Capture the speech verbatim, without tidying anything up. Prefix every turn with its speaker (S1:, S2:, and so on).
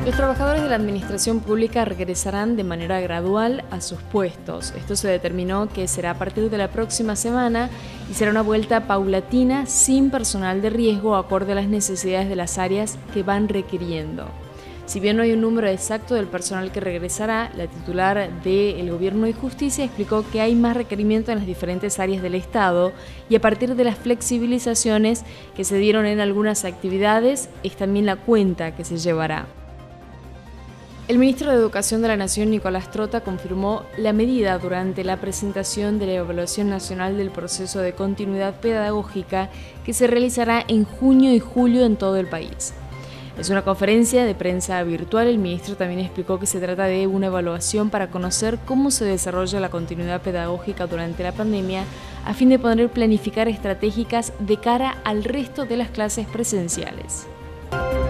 S1: Los trabajadores de la administración pública regresarán de manera gradual a sus puestos. Esto se determinó que será a partir de la próxima semana y será una vuelta paulatina sin personal de riesgo acorde a las necesidades de las áreas que van requiriendo. Si bien no hay un número exacto del personal que regresará, la titular del Gobierno de Justicia explicó que hay más requerimiento en las diferentes áreas del Estado y a partir de las flexibilizaciones que se dieron en algunas actividades es también la cuenta que se llevará. El ministro de Educación de la Nación, Nicolás Trota, confirmó la medida durante la presentación de la Evaluación Nacional del Proceso de Continuidad Pedagógica que se realizará en junio y julio en todo el país. Es una conferencia de prensa virtual. El ministro también explicó que se trata de una evaluación para conocer cómo se desarrolla la continuidad pedagógica durante la pandemia a fin de poder planificar estratégicas de cara al resto de las clases presenciales.